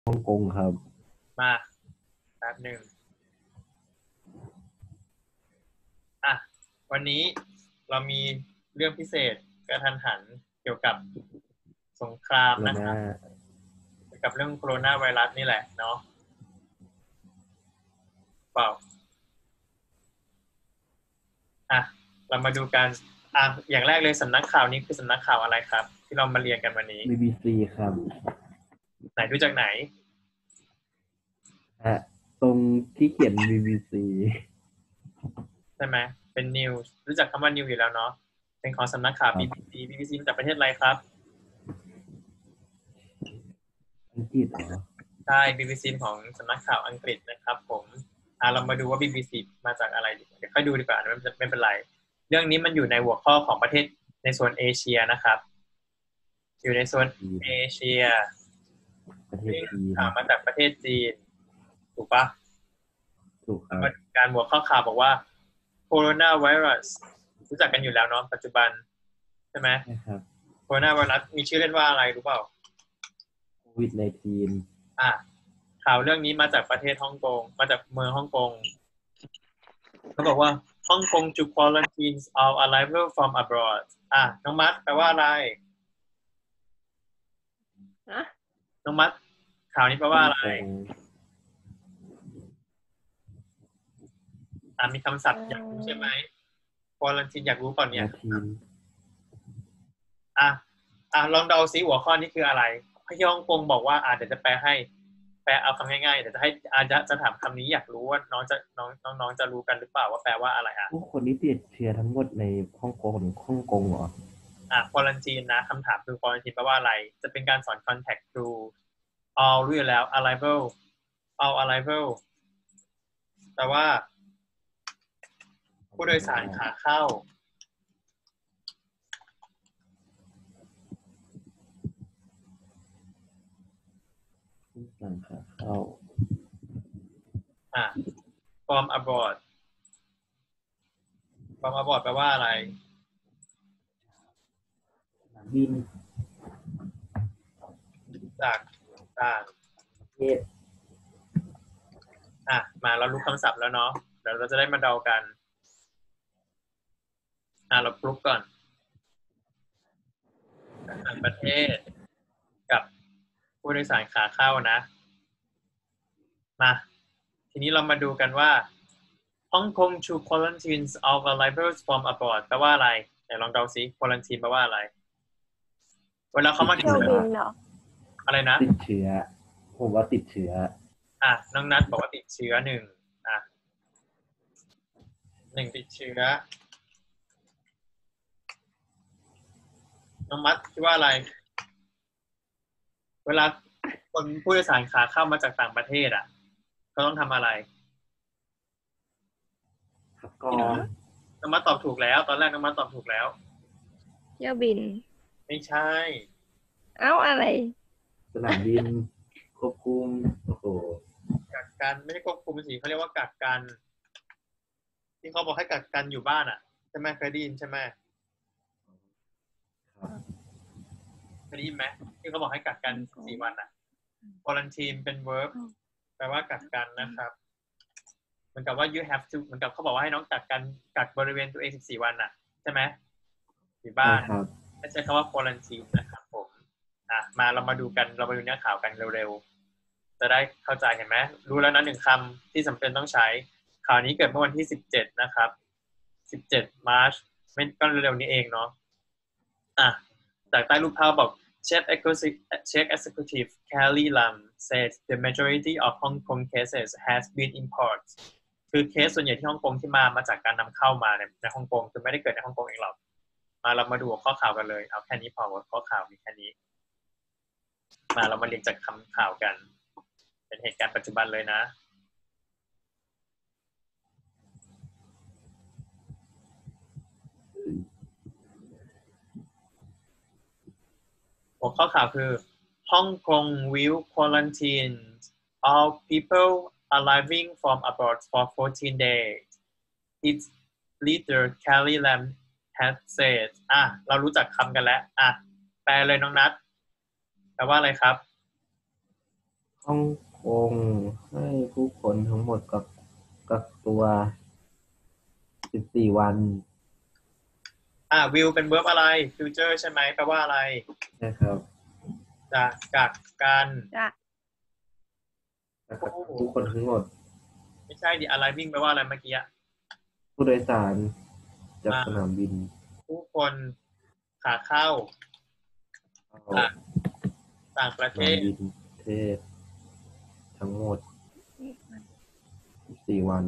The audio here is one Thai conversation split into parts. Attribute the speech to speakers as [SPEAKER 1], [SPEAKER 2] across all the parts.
[SPEAKER 1] ฮ่องกงครับ
[SPEAKER 2] มาแป๊บหนึ่งอ่ะวันนี้เรามีเรื่องพิเศษกระทันหันเกี่ยวกับสงคราม
[SPEAKER 1] โคโรนา
[SPEAKER 2] นะครับเกี่ยวกับเรื่องโคโรนาไวรัสนี่แหละเนาะเปล่าอ่ะเรามาดูกันอย่างแรกเลยสำนักข่าวนี้คือสำนักข่าวอะไรครับที่เรามาเรียนกันวันนี้
[SPEAKER 1] BBC ครับ
[SPEAKER 2] ไหนดูจากไหน
[SPEAKER 1] ฮะตรงที่เขียน BBC
[SPEAKER 2] ใช่ไหมเป็นนิวส์รู้จักคำว่านิวอยู่แล้วเนาะเป็นของสำนักข่าว
[SPEAKER 1] ครับ
[SPEAKER 2] BBC BBC มาจากประเทศอะไรครับ
[SPEAKER 1] อังกฤษเหรอ
[SPEAKER 2] ใช่ BBC ของสำนักข่าวอังกฤษนะครับผมเรามาดูว่า BBC มาจากอะไรดีเดี๋ยวค่อยดูดีกว่าไม่เป็นไรเรื่องนี้มันอยู่ในหัวข้อของประเทศในโซนเอเชียนะครับอยู่ในโซน
[SPEAKER 1] จีน
[SPEAKER 2] เอเชีย
[SPEAKER 1] ประเทศ
[SPEAKER 2] ซึ่ง
[SPEAKER 1] จีน
[SPEAKER 2] ข่าวมาจากประเทศจีนถูกปะ
[SPEAKER 1] ถูกครับ
[SPEAKER 2] มาดูการหัวข้อข่าวบอกว่าโคโรนาไวรัสรู้จักกันอยู่แล้วเนาะปัจจุบันใช่ไหม
[SPEAKER 1] นะครับ
[SPEAKER 2] โคโรนาไวรัสมีชื่อเล่นว่าอะไรรู้เปล่า
[SPEAKER 1] โควิด19
[SPEAKER 2] อ่าข่าวเรื่องนี้มาจากประเทศฮ่องกงมาจากเมืองฮ่องกง เขาบอกว่าฮ่องกง to quarantine all arrival from abroad น้องมัดแปลว่าอะไร
[SPEAKER 3] ฮะ
[SPEAKER 2] น้องมัดข่าวนี้แปลว่าอะไร
[SPEAKER 1] ฮ่องกง
[SPEAKER 2] มีคำศัพท์อยากรู้ใช่ไหม quarantine อยากรู้ก่อนเนี่ย
[SPEAKER 1] นาทีน
[SPEAKER 2] อ่ะลองเดาซิหัวข้อนี้คืออะไรที่ฮ่องกงบอกว่าเดี๋ยวจะแปลให้แปลเอาคำง่ายๆเดี๋ยวจะให้จะถามคำนี้อยากรู้ว่าน้องจะรู้กันหรือเปล่าว่าแปลว่าอะไร
[SPEAKER 1] ผู้คนที่ติดเชื้อทั้งหมดในฮ่องกงเหรอ
[SPEAKER 2] ควอลันทีนนะคำถามคือควอลันทีนแปลว่าอะไรจะเป็นการสอน contact through all รู้อยู่แล้ว arrival all arrival แต่ว่าผู้โดยสารขาเข้า
[SPEAKER 1] ผู้สั่งขาเข้า
[SPEAKER 2] from abroad from abroad แปลว่าอะไร
[SPEAKER 1] สนามบิน
[SPEAKER 2] จากต่าง
[SPEAKER 1] ประเทศ
[SPEAKER 2] มาเรารู้คำศัพท์แล้วเนาะเดี๋ยวเราจะได้มาเดากันเราปลุกก่อนต่างประเทศกับผู้โดยสารขาเข้านะมาทีนี้เรามาดูกันว่า Hong Kong to quarantines all arrivals from abroad แปลว่าอะไรไหนลองเดาซิ quarantine แปลว่าอะไรเวลาเขามาถึง
[SPEAKER 3] เที่ยวบินเหรอ
[SPEAKER 2] อะไรนะ
[SPEAKER 1] ติดเชื้อผมว่าติดเชื้อ
[SPEAKER 2] น้องนัทบอกว่าติดเชื้อหนึ่งติดเชื้อน้องมัดคิดว่าอะไรเวลาคนผู้โดยสารขาเข้ามาจากต่างประเทศเขาต้องทำอะไร
[SPEAKER 1] ครับกอง
[SPEAKER 2] น้องมัดตอบถูกแล้วตอนแรกน้องมัดตอบถูกแล้ว
[SPEAKER 3] เที่ยวบิน
[SPEAKER 2] ไม่ใช่
[SPEAKER 3] เอ้าอะไร
[SPEAKER 1] สนามบินควบคุมโอ้โห
[SPEAKER 2] กักกันไม่ใช่ควบคุมสิเขาเรียกว่ากักกันที่เขาบอกให้กักกันอยู่บ้านใช่ไหมเคยได้ยินใช่ไหม
[SPEAKER 1] ครับ
[SPEAKER 2] เคยได้ยินไหมที่เขาบอกให้กักกัน4 วันquarantine เป็น verb แปลว่ากักกันนะครับเหมือนกับว่า you have to เหมือนกับเขาบอกว่าให้น้องกักบริเวณตัวเอง14 วันใช่ไหมอยู่บ้านไม่ใช่คำว่า quarantine นะครับผมมาเรามาดูกันเรามาดูเนื้อข่าวกันเร็วๆจะได้เข้าใจเห็นไหมรู้แล้วนะ1 คำที่จำเป็นต้องใช้ข่าวนี้เกิดเมื่อวันที่17นะครับ17 มาร์ชไม่ก็เร็วๆนี้เองเนาะจากใต้รูปภาพบอก Chief Executive Carrie Lam said the majority of Hong Kong cases has been imports คือเคสส่วนใหญ่ที่ฮ่องกงที่มาจากการนำเข้ามาในฮ่องกงคือไม่ได้เกิดในฮ่องกงเองหรอกเรามาดูข้อข่าวกันเลยเอาแค่นี้พอข้อข่าวมีแค่นี้เรามาเรียนจากคำข่าวกันเป็นเหตุการณ์ปัจจุบันเลยนะหัวข้อข่าวคือ Hong Kong will quarantine all people arriving from abroad for 14 days its leader Carrie Lam has said เรารู้จักคำกันแล้วแปลเลยน้องนัทแปลว่าอะไรครับ
[SPEAKER 1] ฮ่องกงให้ผู้คนทั้งหมดกักตัว14 วัน
[SPEAKER 2] will เป็น verb อะไร future ใช่ไหมแปลว่าอะไร
[SPEAKER 1] นะครับ
[SPEAKER 2] จะกักกัน
[SPEAKER 3] จะ
[SPEAKER 1] กักผู้คนทั้งหมด
[SPEAKER 2] ไม่ใช่ดิ arriving แปลว่าอะไรเมื่อกี้อะ
[SPEAKER 1] ผู้โดยสารจากสนามบิน
[SPEAKER 2] ผู้คนขาเข้า
[SPEAKER 1] เข้า
[SPEAKER 2] ต่างประ
[SPEAKER 1] ส
[SPEAKER 2] เท
[SPEAKER 1] นาม
[SPEAKER 2] ศ
[SPEAKER 1] บินประเทศ ทั้งหมด 14 วัน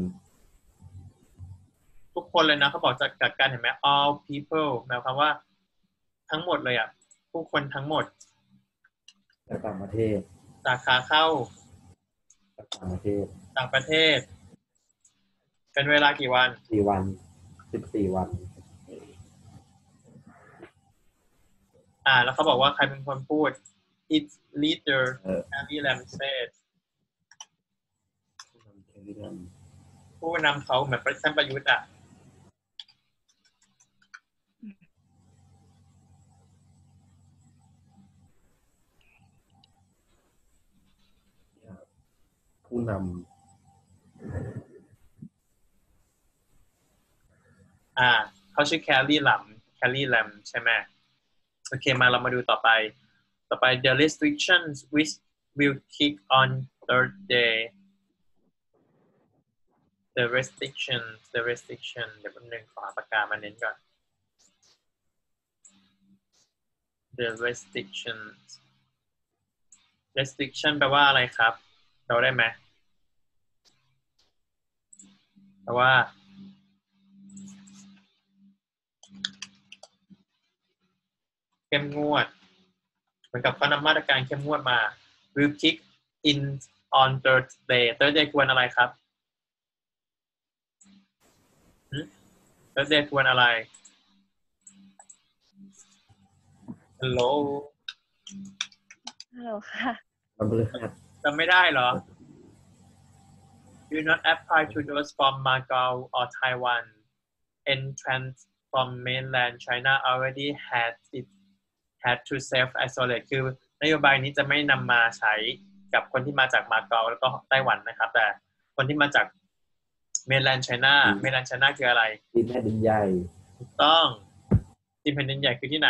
[SPEAKER 2] ทุกคนเลยนะเขาบอกจะกักกันเห็นไหม all people หมายความว่าทั้งหมดเลยอ่ะผู้คนทั้งหมด
[SPEAKER 1] จากต่างประเทศ
[SPEAKER 2] จากขาเข้า
[SPEAKER 1] จากต่างประเทศ
[SPEAKER 2] ต่างประเทศ เป็นเวลากี่วัน
[SPEAKER 1] 4 วัน 14 วัน
[SPEAKER 2] แล้วเขาบอกว่าใครเป็นคนพูด its leader
[SPEAKER 1] เออ
[SPEAKER 2] Carrie Lam said
[SPEAKER 1] ผู้นำแคริลัน
[SPEAKER 2] ผู้นำเขาเหมือนท่านประยุทธ์อ่ะ
[SPEAKER 1] ผู้น
[SPEAKER 2] เขาชื่อ Carrie Lam ใช่ไหมโอเคมาเรามาดูต่อไป the restrictions which will kick on Thursday the restriction เดี๋ยวแป๊บนึงขอหาปากกามาเน้นก่อน the restriction แปลว่าอะไรครับเราได้ไหมแปลว่าเข้มงวดเหมือนกับเขานำมาตรการเข้มงวดมา will kick in on Thursday คือวันอะไรครับThursday คือวันอะไร Hello
[SPEAKER 3] ฮัลโหลค่ะ
[SPEAKER 1] ำวันพฤหัส
[SPEAKER 2] จำไม่ได้เหรอ Do not apply to those from Macau or Taiwan. Entrants from mainland China already had to self-isolate คือนโยบายนี้จะไม่นำมาใช้กับคนที่มาจากมาเก๊าแล้วก็ไต้หวันนะครับ แต่คนที่มาจาก mainland China คืออะไร
[SPEAKER 1] จีนแผ่นดินใหญ่
[SPEAKER 2] ถูกต้องจีนแผ่นดินใหญ่คือที่ไหน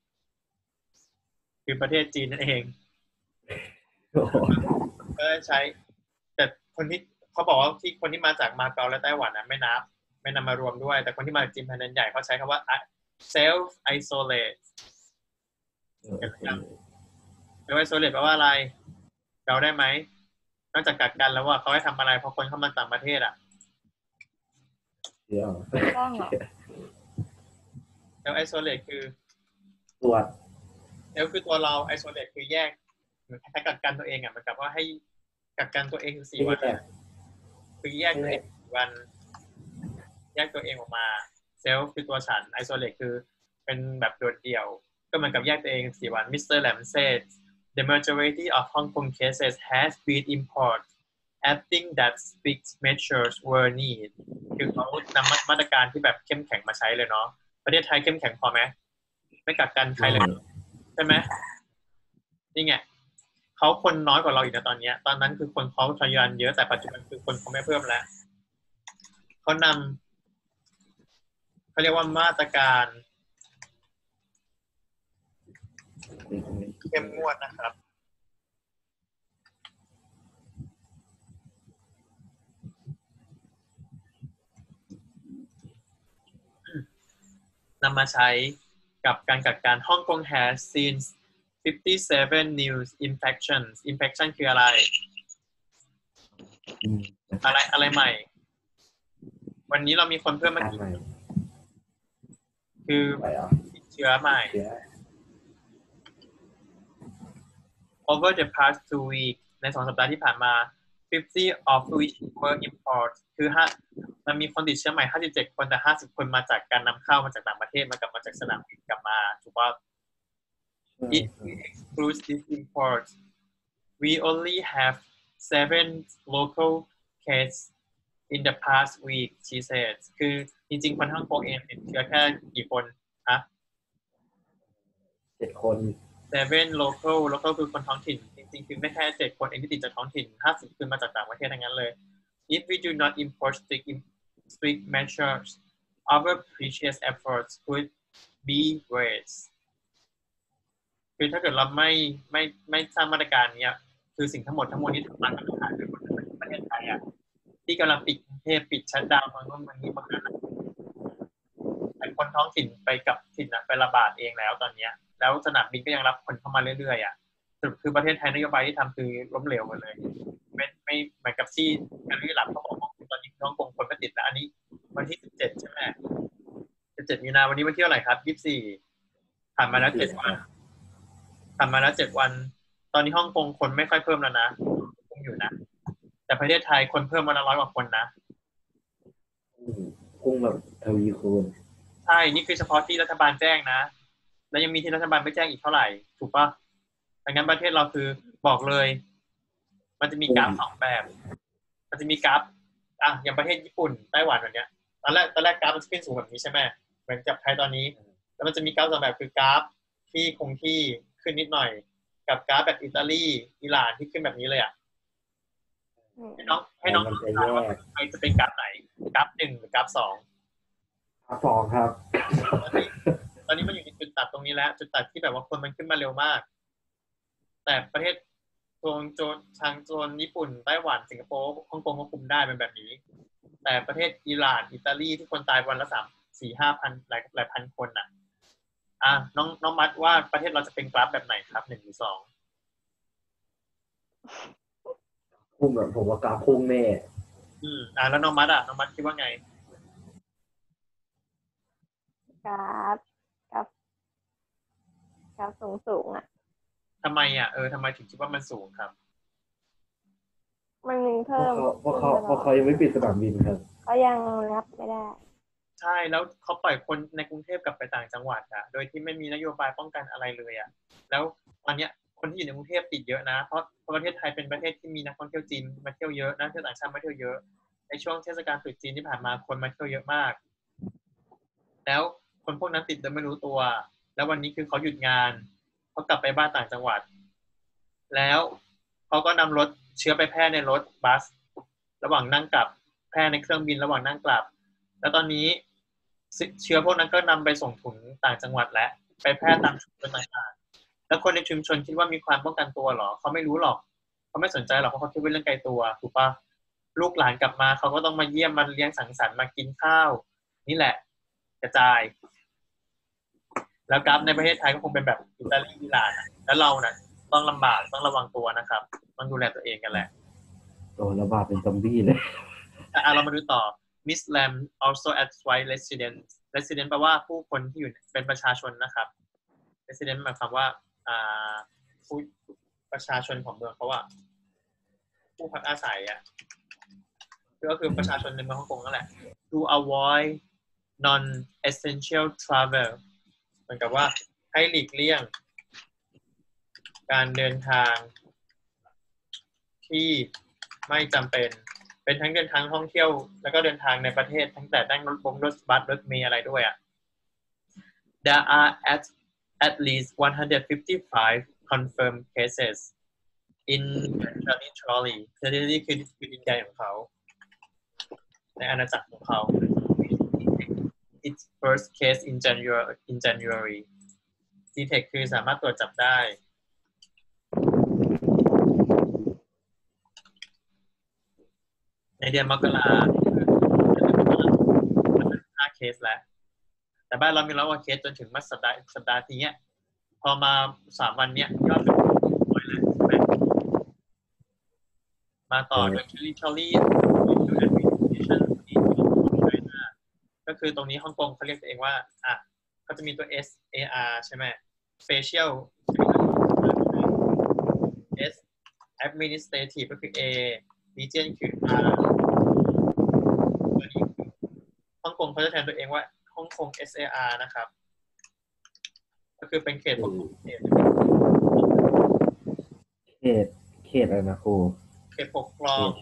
[SPEAKER 2] คือประเทศจีนนั่นเอง
[SPEAKER 1] โอ้โห
[SPEAKER 2] ก็ใช้แต่คนที่เขาบอกว่าที่คนที่มาจากมาเก๊าและไต้หวันนะไม่นำมารวมด้วย แต่คนที่มาจากจีนแผ่นดินใหญ่เขาใช้คำว่า self isolate self isolate แปลว่าอะไรเราได้ไหมนอกจากกักกันแล้วว่าเขาให้ทำอะไรเพราะคนเข้ามาต่างประเทศอ่ะ
[SPEAKER 1] เดี๋ยว
[SPEAKER 3] ต้องเหรอ
[SPEAKER 2] self isolate คือ
[SPEAKER 1] ตรวจ
[SPEAKER 2] self คือตัวเรา isolate คือแยกเหมือนแค่กักกันตัวเองอ่ะเหมือนกับว่าให้กักกันตัวเองคือ4 วันคือแยกตัวเอง4 วันแยกตัวเองออกมาเซลฟ์คือตัวฉัน isolate คือเป็นแบบโดดเดี่ยวก็เหมือนกับแยกตัวเอง4 วัน Mr. Lam said the majority of Hong Kong cases has been import adding that strict measures were needed คือเขานำมาตรการที่แบบเข้มแข็งมาใช้เลยเนาะประเทศไทยเข้มแข็งพอไหมไม่กักกันใครเลยใช่ไหมนี่ไงเขาคนน้อยกว่าเราอีกนะตอนนี้ตอนนั้นคือคนเขาทยานเยอะแต่ปัจจุบันคือคนเขาไม่เพิ่มแล้วเขานำเขาเรียกว่ามาตรการเข้มงวดนะครับนำมาใช้กับการกักกันฮ่องกง has seen 57 new infections infection คืออะไรอะไรใหม่วันนี้เรามีคนเพิ่มมากี่คือเชื้อใหม่ over the past 2 weeks ใน2 สัปดาห์ที่ผ่านมา 50 of which were import คือมันมีคนติดเชื้อใหม่ 57 คนแต่ 50 คนมาจากการนำเข้ามาจากต่างประเทศมาจากสนามบินกลับมาถูกป่ะ It excludes these imports. We only have 7 local cases in the past week, she said. คือจริงๆคนฮ่องกงเองติดเชื้อแค่กี่คนฮะ
[SPEAKER 1] 7 คน
[SPEAKER 2] 7 local คือคนท้องถิ่นจริงๆคือไม่แค่7 คนเองที่ติดจากท้องถิ่น50คือมาจากต่างประเทศทั้งนั้นเลย if we do not impose strict measures our precious efforts could be waste คือถ้าเกิดเราไม่สร้างมาตรการเนี้ยคือสิ่งทั้งหมดทั้งมวลที่ทำมากับปัญหาคือประเทศไทยอ่ะที่กำลังปิดกรุงเทพปิดชัตดาวน์บางนี้บางนั้นแต่คนท้องถิ่นไปกับถิ่นไประบาดเองแล้วตอนเนี้ยแล้วสนามบินก็ยังรับคนเข้ามาเรื่อยๆอ่ะสรุปคือประเทศไทยนโยบายที่ทำคือล้มเหลวหมดเลยไม่เหมือนกับที่การวิหลับเขาบอกว่าตอนนี้ฮ่องกงคนก็ติดแล้วอันนี้วันที่17ใช่ไหม17 มีนาวันนี้วันที่เท่าไหร่ครับ24ผ่านมาแล้ว7 วันผ่านมาแล้ว7 วันตอนนี้ฮ่องกงคนไม่ค่อยเพิ่มแล้วนะคงอยู่นะแต่ประเทศไทยคนเพิ่มมาละ100 กว่าคนนะ
[SPEAKER 1] พุ่งแบบทวีคูณ
[SPEAKER 2] ใช่นี่คือเฉพาะที่รัฐบาลแจ้งนะแล้วยังมีที่รัฐบาลไม่แจ้งอีกเท่าไหร่ถูกปะดังนั้นประเทศเราคือบอกเลยมันจะมีกราฟ2 แบบมันจะมีกราฟอย่างประเทศญี่ปุ่นไต้หวันแบบเนี้ยตอนแรกกราฟมันจะขึ้นสูงแบบนี้ใช่ไหมเหมือนกับไทยตอนนี้แล้วมันจะมีกราฟ2 แบบคือกราฟที่คงที่ขึ้นนิดหน่อยกับกราฟแบบอิตาลีอิหร่านที่ขึ้นแบบนี้เลยอ่ะให้น้องทายว่าใครจะเป็นกราฟไหนกราฟ1หรือกราฟ2
[SPEAKER 1] 2ครับ
[SPEAKER 2] ตอนนี้มันอยู่ในจุดตัดตรงนี้แล้วจุดตัดที่แบบว่าคนมันขึ้นมาเร็วมากแต่ประเทศทางโซนญี่ปุ่นไต้หวันสิงคโปร์ฮ่องกงก็คุมได้เป็นแบบนี้แต่ประเทศอิหร่านอิตาลีที่คนตายวันละ3-4-5 พันหลายพันคนน้องมัดว่าประเทศเราจะเป็นกราฟแบบไหนครับ1 หรือ 2
[SPEAKER 1] พุ่งแบบผมว่ากราฟพุ่งแน่
[SPEAKER 2] แล้วน้องมัดคิดว่าไง
[SPEAKER 3] กราฟสูงอ่ะ
[SPEAKER 2] ทำไมทำไมถึงคิดว่ามันสูงครับ
[SPEAKER 3] มันมีเพิ่ม
[SPEAKER 1] เพราะเขายังไม่ปิดสนามบินครับ
[SPEAKER 3] ก็ยังรับไม่ได้
[SPEAKER 2] ใช่แล้วเขาปล่อยคนในกรุงเทพกลับไปต่างจังหวัดโดยที่ไม่มีนโยบายป้องกันอะไรเลยแล้วตอนเนี้ยคนที่อยู่ในกรุงเทพติดเยอะนะเพราะประเทศไทยเป็นประเทศที่มีนักท่องเที่ยวจีนมาเที่ยวเยอะนักท่องเที่ยวต่างชาติมาเที่ยวเยอะในช่วงเทศกาลตรุษจีนที่ผ่านมาคนมาเที่ยวเยอะมากแล้วคนพวกนั้นติดโดยไม่รู้ตัวแล้ววันนี้คือเขาหยุดงานเขากลับไปบ้านต่างจังหวัดแล้วเขาก็นำรถเชื้อไปแพร่ในรถบัสระหว่างนั่งกลับแพร่ในเครื่องบินระหว่างนั่งกลับแล้วตอนนี้เชื้อพวกนั้นก็นำไปส่งถึงต่างจังหวัดและไปแพร่ตามชุมชนต่างๆแล้วคนในชุมชนคิดว่ามีความป้องกันตัวหรอเขาไม่รู้หรอกเขาไม่สนใจหรอกเพราะเขาคิดว่าเรื่องไกลตัวถูกปะลูกหลานกลับมาเขาก็ต้องมาเยี่ยมมาเลี้ยงสังสรรค์มากินข้าวนี่แหละกระจายแล้วกราฟในประเทศไทยก็คงเป็นแบบอิตาลีอิหร่านแล้วเราต้องลำบากต้องระวังตัวนะครับต้องดูแลตัวเองกันแหละ
[SPEAKER 1] โดนระบาดเป็นซอมบี้เลย
[SPEAKER 2] เรามาดูต่อ Miss Lam also advised resident แปลว่าผู้คนที่อยู่เป็นประชาชนนะครับ resident หมายความว่าผู้ประชาชนของเมืองเขาผู้พักอาศัยก็คือประชาชนในเมืองฮ่องกงนั่นแหละ to avoid non-essential travel เหมือนกับว่าให้หลีกเลี่ยงการเดินทางที่ไม่จำเป็นทั้งเดินทางท่องเที่ยวแล้วก็เดินทางในประเทศทั้งแต่นั่งรถบัสรถเมล์อะไรด้วยThere are at least 155 confirmed cases in territory คือดินแดนของเขาในอาณาจักรของเขา its first case in January detect คือสามารถตรวจจับได้ในเดือนมกรา5 เคสแล้วแต่บ้านเรามี100 กว่าเคสจนถึงสัปดาห์ที่เนี้ยพอมา3 วันเนี้ยยอดเป็น100แล้วใช่ไหมมาต่อโดย territory administration ก็คือตรงนี้ฮ่องกงเขาเรียกตัวเองว่าเขาจะมีตัว SAR ใช่ไหม Special S Administrative ก็คือ A Region คือ R ตัวนี้ฮ่องกงเขาจะแทนตัวเองว่าฮ่องกง SAR นะครับก็คือเป็นเขตปกครองเ
[SPEAKER 1] ขตอะไรนะครู
[SPEAKER 2] เขตปกครอง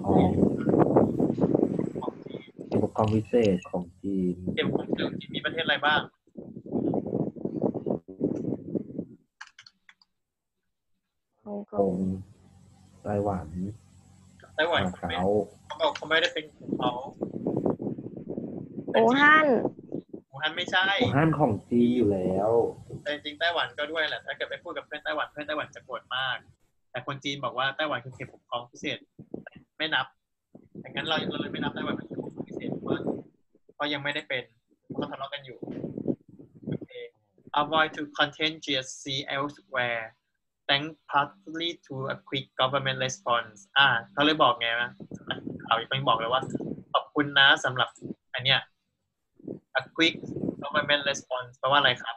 [SPEAKER 1] เขตปกครองพิเศษของจีน
[SPEAKER 2] เขตปกครองจีนมีประเทศอะไรบ้าง
[SPEAKER 3] ขฮ่องก
[SPEAKER 1] ก
[SPEAKER 3] ง
[SPEAKER 1] งไต้หวัน
[SPEAKER 2] ไต้หวัน
[SPEAKER 1] มาเก๊า
[SPEAKER 2] เขาบอกเขาไม่ได้เป็นของเขา
[SPEAKER 3] อู่ฮั่น
[SPEAKER 2] อู่ฮั่นไม่ใช่
[SPEAKER 1] อู่ฮั่นของจีนอยู่แล้ว
[SPEAKER 2] แต่จริงๆไต้หวันก็ด้วยแหละถ้าเกิดไปพูดกับเพื่อนไต้หวันจะโกรธมาก แต่คนจีนบอกว่าไต้หวันคือเขตปกครองพิเศษไม่นับดังนั้นเราเลยไม่นับไต้หวันเป็นเขตปกครองพิเศษเพราะยังไม่ได้เป็นก็ทะเลาะกันอยู่โอเค avoid to contagious see elsewhere thank partly to a quick government response เขาเลยบอกไงนะเขายังบอกเลยว่าขอบคุณนะสำหรับอันเนี้ย a quick government response แปลว่าอะไรครับ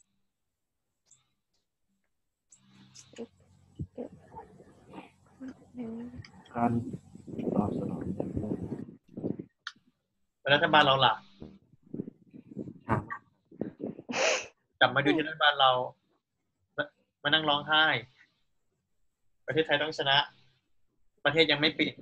[SPEAKER 1] การตอบสนองจากผู้
[SPEAKER 2] รัฐบาลเราหลับ
[SPEAKER 1] ช้ามาก
[SPEAKER 2] กลับมาดูที่รัฐบาลเรามานั่งร้องไห้ ประเทศไทยต้องชนะ ประเทศยังไม่ปิด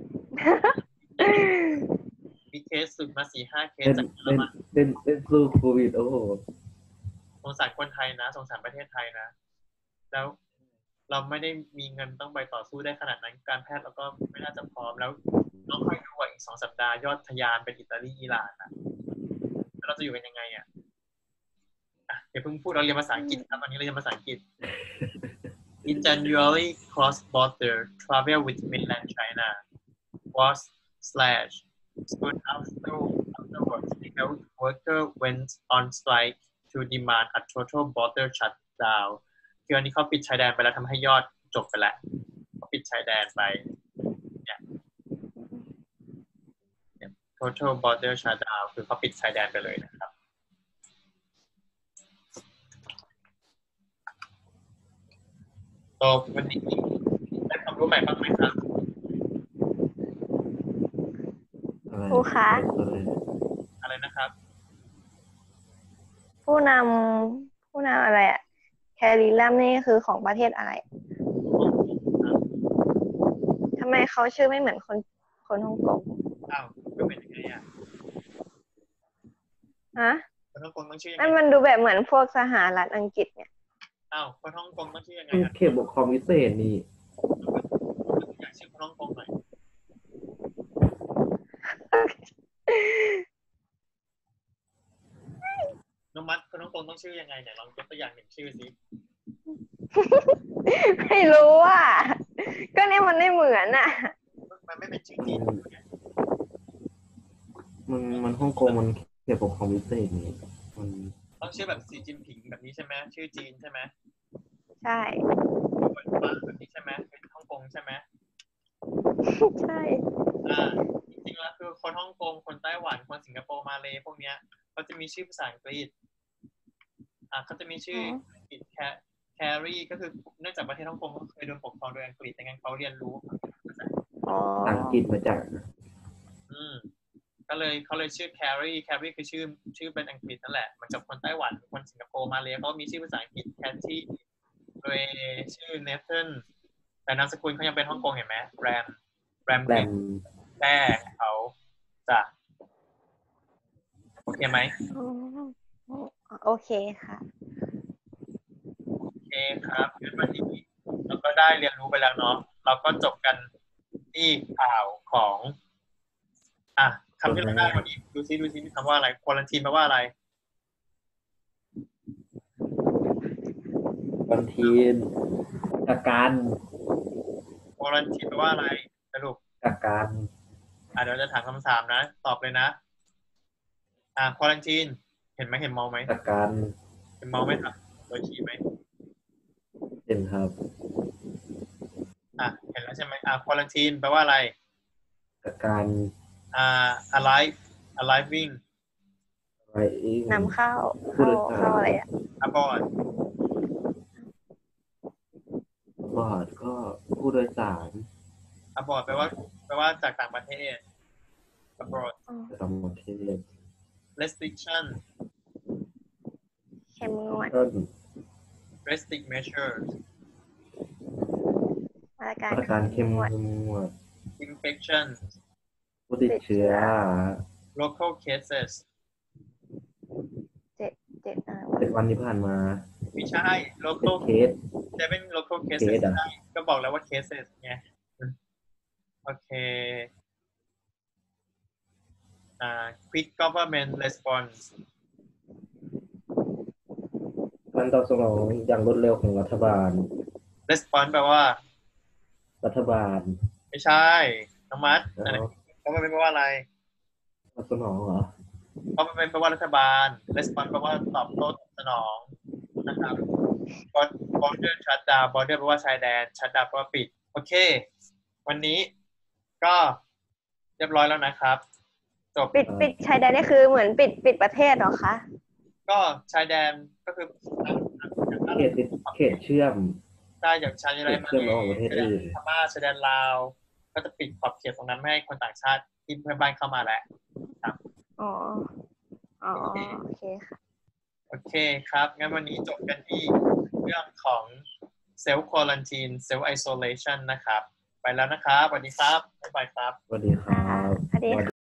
[SPEAKER 2] มีเคสสุดมา4-5 เคส
[SPEAKER 1] เล่น
[SPEAKER 2] จากเยอร
[SPEAKER 1] เล่น
[SPEAKER 2] มัน
[SPEAKER 1] เล่นเล่นสู้โควิดโอ้โห
[SPEAKER 2] สงสารคนไทยนะสงสารประเทศไทยนะ แล้วเราไม่ได้มีเงินต้องไปต่อสู้ได้ขนาดนั้นการแพทย์เราก็ไม่น่าจะพร้อมแล้วต้องค่อยดูว่าอีก2 สัปดาห์ยอดทะยานเป็นอิตาลีอิหร่านนะแล้วเราจะอยู่กันยังไงอย่าเพิ่งพูดเราเรียนภาษาอังกฤษครับตอนนี้เราเรียนภาษาอังกฤษ In January cross-border travel with mainland China was slashed soon afterwards the health worker went on strike to demand a total border shutdown คืออันนี้เขาปิดชายแดนไปแล้วทำให้ยอดจบไปแล้วเขาปิดชายแดนไปเนี่ย total border shutdown คือเขาปิดชายแดนไปเลยนะครับวันนี้ได้ความรู้ใหม่บ้างไหมครับ
[SPEAKER 1] อะไร
[SPEAKER 3] ครูคะ
[SPEAKER 2] อะไรนะครับ
[SPEAKER 3] ผู้นำอะไรอะแคริลัมนี่คือของประเทศอะไรทำไมเขาชื่อไม่เหมือนคนฮ่องกง
[SPEAKER 2] อ้าวก็เป็นยังไง
[SPEAKER 3] ฮะ
[SPEAKER 2] คนฮ่องกงต้องชื่อยัง
[SPEAKER 3] นั่น
[SPEAKER 2] ไง
[SPEAKER 3] มันดูแบบเหมือนพวกสหรัฐอังกฤษเนี่ย
[SPEAKER 2] อ้าวคนฮ่องกงต้องชื่อยังไง
[SPEAKER 1] เขตปกครองพิเศษนี่
[SPEAKER 2] อยากชื่อคนฮ่องกงหน่อยน้องมัดคนฮ่องกงต้องชื่อยังไงเนี่ยลองยกตัวอย่างหนึ่งชื่อสิ
[SPEAKER 3] ไม่รู้อ่ะ ก็เนี่ยมันไม่เหมือนอ่ะ
[SPEAKER 2] มันไม่เป็นชื่อจีน
[SPEAKER 1] มันฮ่องกงมันเขตปกครองพิเศษนี่มัน
[SPEAKER 2] ต้องชื่อแบบสีจิ้นผิงแบบนี้ใช่ไหมชื่อจีนใช่ไหม
[SPEAKER 3] ใช่
[SPEAKER 2] แบบนี้ใช่ไหมเป็นฮ่องกงใช่ไหม
[SPEAKER 3] ใช่
[SPEAKER 2] จริงๆแล้วคือคนฮ่องกงคนไต้หวันคนสิงคโปร์มาเลย์พวกเนี้ยเขาจะมีชื่อภาษาอังกฤษเขาจะมีชื่ออังกฤษแครีก็คือเนื่องจากประเทศฮ่องกงเคยโดนปกครองโดยอังกฤษดังนั้นเขาเรียนรู้ภาษา
[SPEAKER 3] อ๋อ
[SPEAKER 1] อังกฤษมาจาก
[SPEAKER 2] ก็เลยเขาเลยชื่อแครีคือชื่อเป็นอังกฤษนั่นแหละเหมือนกับคนไต้หวันคนสิงคโปร์มาเลย์เขามีชื่อภาษาอังกฤษแคทที่โดยชื่อเนเธอร์แต่นามสกุลเขายังเป็นฮ่องกงเห็นไหมแรม
[SPEAKER 1] แรม
[SPEAKER 2] แม่เขาจะโอเคไหม
[SPEAKER 3] โอเคค่ะ
[SPEAKER 2] โอเคครับงั้นวันนี้เราก็ได้เรียนรู้ไปแล้วเนาะเราก็จบกันที่ข่าวของคำที่เราได้วันนี้ดูซิคำว่าอะไรควอลันทีนแปลว่าอะไร
[SPEAKER 1] บันทีนกักกัน
[SPEAKER 2] ควอลันทีนแปลว่าอะไรสรุป
[SPEAKER 1] กักกัน
[SPEAKER 2] เดี๋ยวจะถามคำถามนะตอบเลยนะควอลันทีนเห็นไหมเห็นเมาไหม
[SPEAKER 1] กักกัน
[SPEAKER 2] เห็นเมาไหมครับโดยชี้ไหม
[SPEAKER 1] เห็นครับ
[SPEAKER 2] เห็นแล้วใช่ไหมควอลันทีนแปลว่าอะไร
[SPEAKER 1] กักกัน
[SPEAKER 2] arriving
[SPEAKER 1] อะไรอีก
[SPEAKER 3] นำเข้าอะไรอ่ะ
[SPEAKER 2] aboard
[SPEAKER 1] บอร์ดก็ผู้โดยสาร
[SPEAKER 2] aboard แปลว่าจากต่างประเทศ abroad
[SPEAKER 1] ต่างประเทศ
[SPEAKER 2] restriction
[SPEAKER 3] เข้มงวด
[SPEAKER 1] ก็
[SPEAKER 2] restrict measures
[SPEAKER 3] มาตรการ
[SPEAKER 1] มาตรการเข้มงวด
[SPEAKER 2] infection
[SPEAKER 1] ผู้ติดเชื้อ
[SPEAKER 2] local cases
[SPEAKER 3] 7 อะไรวะ
[SPEAKER 1] 7 วันที่ผ่านมา
[SPEAKER 2] ไม่ใช่ local
[SPEAKER 1] เคส
[SPEAKER 2] 7 local
[SPEAKER 1] เค
[SPEAKER 2] cases
[SPEAKER 1] สอ่ะ
[SPEAKER 2] ได้ก็บอกแล้วว่า cases ไงโอเคquick government response
[SPEAKER 1] การตอบสนองอย่างรวดเร็วของรัฐบาล
[SPEAKER 2] response แปลว่า
[SPEAKER 1] รัฐบาล
[SPEAKER 2] ไม่ใช่น้องมัด
[SPEAKER 1] อ๋อ
[SPEAKER 2] อันนี้เขาไม่แปลว่าอะไร
[SPEAKER 1] ตอบสนองเหรอ
[SPEAKER 2] เพราะมันเป็นแปลว่ารัฐบาล response แปลว่าตอบโต้สนองนะครับ border shut down border แปลว่าชายแดน shut down แปลว่าปิดโอเค วันนี้ก็เรียบร้อยแล้วนะครับจบ
[SPEAKER 3] ปิดชายแดนนี่คือเหมือนปิดประเทศเหรอคะ
[SPEAKER 2] ก็ชายแดนก็คือ
[SPEAKER 1] เขตเชื่อม
[SPEAKER 2] ได้อย่างชายแดน
[SPEAKER 1] เขตเชื่อมระหว่างประเทศอื่น
[SPEAKER 2] พม่าชายแดนลาวก็จะปิดขอบเขตตรงนั้นไม่ให้คนต่างชาติที่เพื่อนบ้านเข้ามาแหละ
[SPEAKER 3] อ๋อโอเคค่ะ
[SPEAKER 2] โอเคครับงั้นวันนี้จบกันที่เรื่องของ self quarantine self isolation นะครับ ไปแล้วนะครับสวัสดีครับบ๊ายบายครับ
[SPEAKER 1] สวัสดีครับ
[SPEAKER 3] สวัสดีค่ะ